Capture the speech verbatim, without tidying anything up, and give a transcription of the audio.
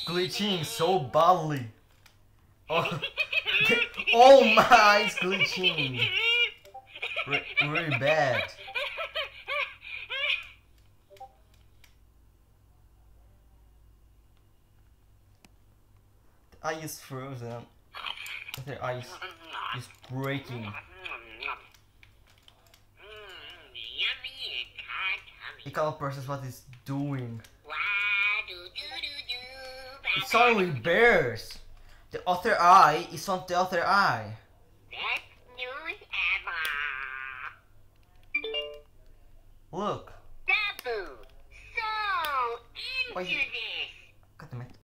glitching so badly. Oh, oh my, it's glitching. Re really bad. The eye is frozen. The eye is, is breaking. It cannot process what it's doing. It's only bears. The other eye is on the other eye. Best news ever. Look. Dabu, so into Why you- this. God damn it.